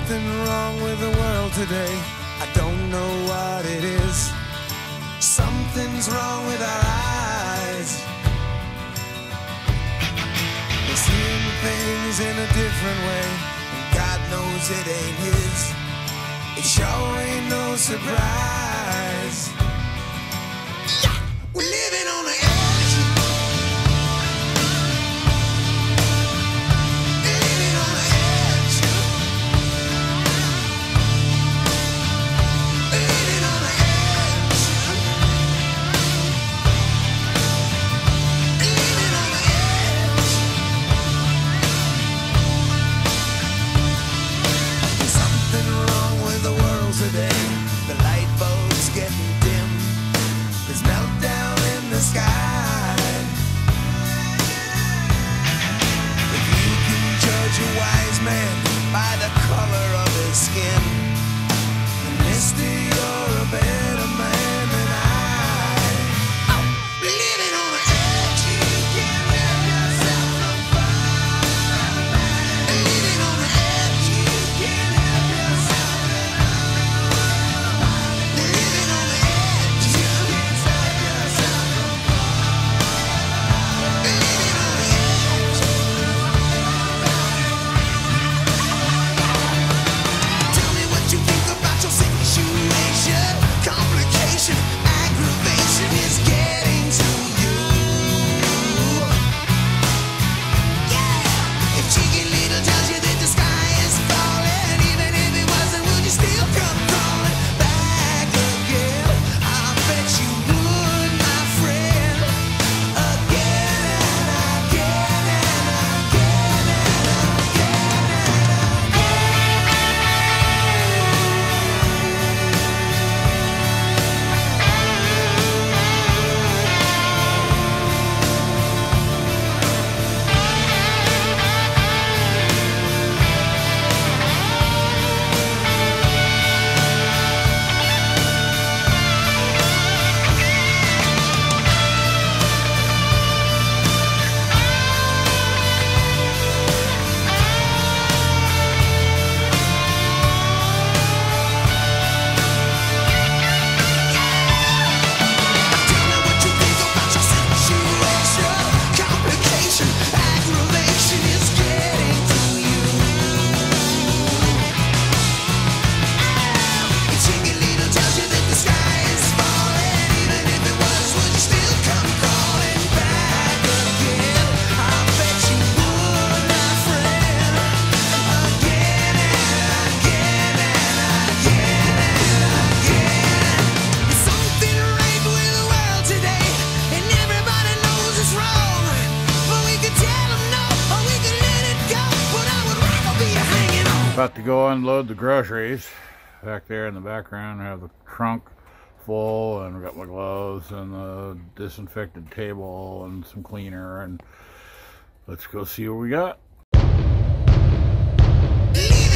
something wrong with the world today. I don't know what it is. Something's wrong with our eyes. We're seeing things in a different way, and God knows it ain't his. It sure ain't no surprise. Yeah! We're living on the edge. Living on the edge. Living on the edge. Living on the edge. There's something wrong with the world today. The light bulb's getting dim. There's meltdown in the sky. If you can judge a wise man by the color of his skin, then mister, you're a better man than I. Oh, living on the edge. You can't let yourself go far. Living on the edge. You can't help yourself at all. Living on the edge. You can't stop yourself from falling. Living on the edge. Tell me what you think about your situation. Complication, aggravation is getting to you. Yeah. If Cheeky Little tells you that the sky is falling, even if it wasn't, would you still come crawling back again? I bet you would, my friend. Again and again and again and again and tell me what you think about your situation. Complication, aggravation is getting to you. If Cheeky Little tells you that the sky is falling, even if it was, would you still come crawling back again? I bet you would, my friend. Again and again and again and again. There's something right with the world today, and everybody knows it's wrong. But we could tell them no, or we could let it go. But I would rather be hanging on. About to go unload the groceries. Back there in the background, I have the trunk full, and I've got my gloves and the disinfected table and some cleaner, and let's go see what we got. Living